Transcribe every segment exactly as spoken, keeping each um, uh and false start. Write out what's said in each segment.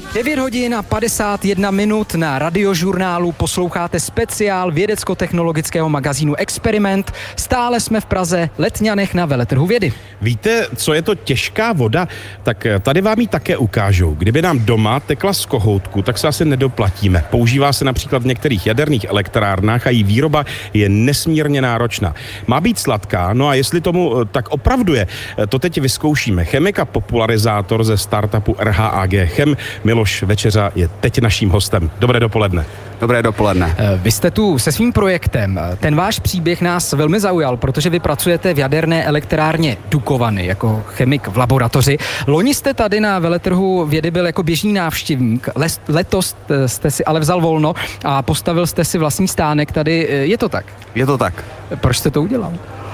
devět hodin a padesát jedna minut na Radiožurnálu posloucháte speciál vědecko-technologického magazínu Experiment. Stále jsme v Praze, Letňanech na veletrhu vědy. Víte, co je to těžká voda? Tak tady vám ji také ukážou. Kdyby nám doma tekla z kohoutku, tak se asi nedoplatíme. Používá se například v některých jaderných elektrárnách a její výroba je nesmírně náročná. Má být sladká, no a jestli tomu tak opravdu je, to teď vyzkoušíme. Chemik a popularizátor ze startupu R H A G Chem Miloš Večeřa je teď naším hostem. Dobré dopoledne. Dobré dopoledne. Vy jste tu se svým projektem. Ten váš příběh nás velmi zaujal, protože vy pracujete v jaderné elektrárně Dukovany jako chemik v laboratoři. Loni jste tady na veletrhu vědy byl jako běžný návštěvník. Letos jste si ale vzal volno a postavil jste si vlastní stánek tady. Je to tak? Je to tak. Proč jste to udělal?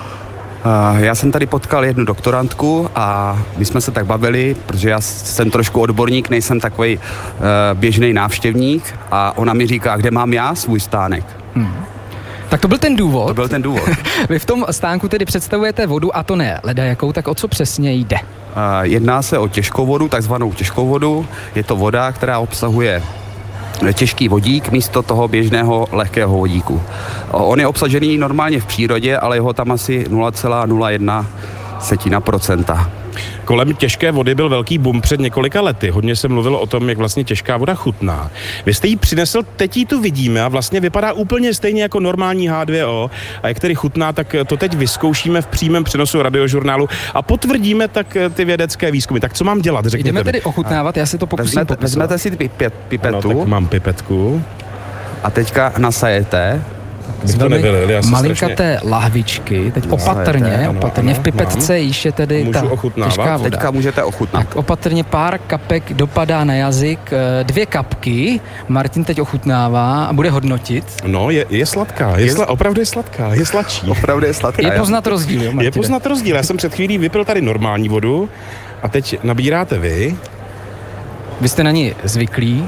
Já jsem tady potkal jednu doktorantku a my jsme se tak bavili, protože já jsem trošku odborník, nejsem takový uh, běžný návštěvník a ona mi říká, kde mám já svůj stánek. Hmm. Tak to byl ten důvod. To byl ten důvod. Vy v tom stánku tedy představujete vodu a to ne ledajakou, tak o co přesně jde? Uh, jedná se o těžkou vodu, takzvanou těžkou vodu. Je to voda, která obsahuje těžký vodík místo toho běžného lehkého vodíku. On je obsažený normálně v přírodě, ale jeho tam asi nula celá nula jedna procenta. Kolem těžké vody byl velký boom před několika lety. Hodně se mluvilo o tom, jak vlastně těžká voda chutná. Vy jste ji přinesl, teď ji tu vidíme a vlastně vypadá úplně stejně jako normální H dva O. A jak tedy chutná, tak to teď vyzkoušíme v přímém přenosu Radiožurnálu a potvrdíme tak ty vědecké výzkumy. Tak co mám dělat? Řekněte Jdeme mi. tedy ochutnávat, já si to pokusím Vezmete, popisovat. vezmete si pipet, pipetu. Ano, tak mám pipetku. A teďka nasajete. Z velmi malinkaté strašně... lahvičky, teď opatrně, ano, opatrně, ano, v pipetce již je tedy ta těžká voda. Teďka můžete ochutnat. Tak opatrně pár kapek dopadá na jazyk, dvě kapky, Martin teď ochutnává a bude hodnotit. No, je, je sladká, je, je sla, opravdu je sladká, je sladší. Opravdu je sladká. Je poznat rozdíl, jo, Martine? Je poznat rozdíl, já jsem před chvílí vypil tady normální vodu a teď nabíráte vy. Vy jste na ní zvyklí.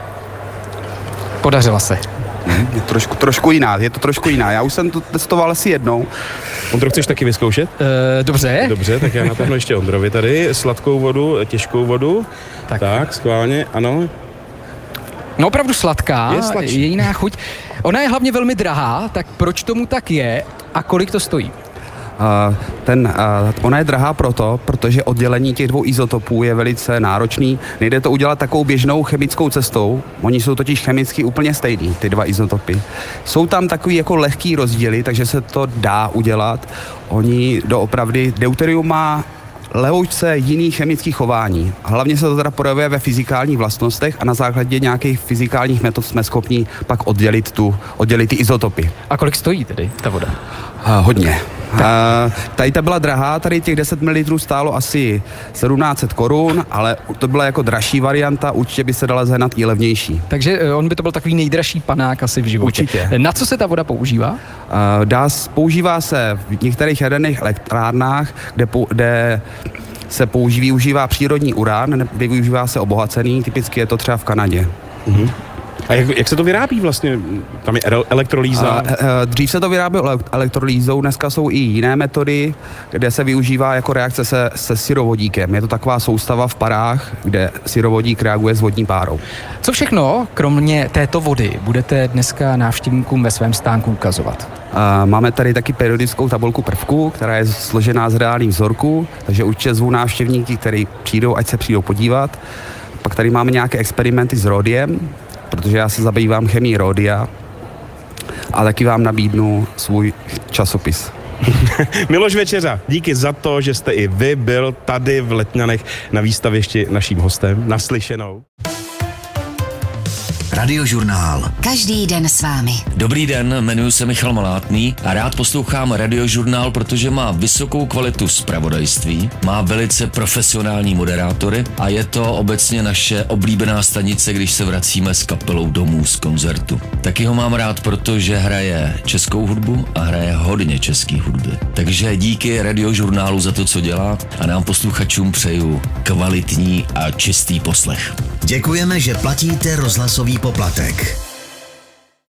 Podařila se. Je trošku, trošku jiná, je to trošku jiná. Já už jsem to testoval asi jednou. Ondro, chceš taky vyzkoušet? E, dobře. Dobře, tak já natáhnu ještě Ondrovi tady. Sladkou vodu, těžkou vodu. Tak, tak schválně, ano. No opravdu sladká, je, je jiná chuť. Ona je hlavně velmi drahá, tak proč tomu tak je a kolik to stojí? Uh, ten, uh, ona je drahá proto, protože oddělení těch dvou izotopů je velice náročný. Nejde to udělat takovou běžnou chemickou cestou. Oni jsou totiž chemicky úplně stejný, ty dva izotopy. Jsou tam takový jako lehký rozdíly, takže se to dá udělat. Oni doopravdy, deuterium má lehoučce jiný chemický chování. Hlavně se to teda projevuje ve fyzikálních vlastnostech a na základě nějakých fyzikálních metod jsme schopni pak oddělit, tu, oddělit ty izotopy. A kolik stojí tedy ta voda? Uh, hodně. Uh, tady ta byla drahá, tady těch deset mililitrů stálo asi sedmnáct set korun, ale to byla jako dražší varianta, určitě by se dala sehnat i levnější. Takže on by to byl takový nejdražší panák asi v životě. Určitě. Na co se ta voda používá? Uh, dá, používá se v některých jaderných elektrárnách, kde, pou, kde se používá, využívá přírodní urán, využívá se obohacený, typicky je to třeba v Kanadě. Mhm. A jak, jak se to vyrábí vlastně? Tam je elektrolýza? A, a, dřív se to vyrábělo elektrolýzou, dneska jsou i jiné metody, kde se využívá jako reakce se, se syrovodíkem. Je to taková soustava v parách, kde syrovodík reaguje s vodní párou. Co všechno, kromě této vody, budete dneska návštěvníkům ve svém stánku ukazovat? A máme tady taky periodickou tabulku prvků, která je složená z reálných vzorků, takže určitě zvu návštěvníky, kteří přijdou, ať se přijdou podívat. Pak tady máme nějaké experimenty s ródiem, protože já se zabývám chemií ródia a taky vám nabídnu svůj časopis. Miloš Večeřa, díky za to, že jste i vy byl tady v Letňanech na výstavišti naším hostem. Naslyšenou. Radiožurnál. Každý den s vámi. Dobrý den, jmenuji se Michal Malátný a rád poslouchám Radiožurnál, protože má vysokou kvalitu zpravodajství, má velice profesionální moderátory a je to obecně naše oblíbená stanice, když se vracíme s kapelou domů z koncertu. Taky ho mám rád, protože hraje českou hudbu a hraje hodně český hudby. Takže díky Radiožurnálu za to, co dělá a nám posluchačům přeju kvalitní a čistý poslech. Děkujeme, že platíte rozhlasový poplatek.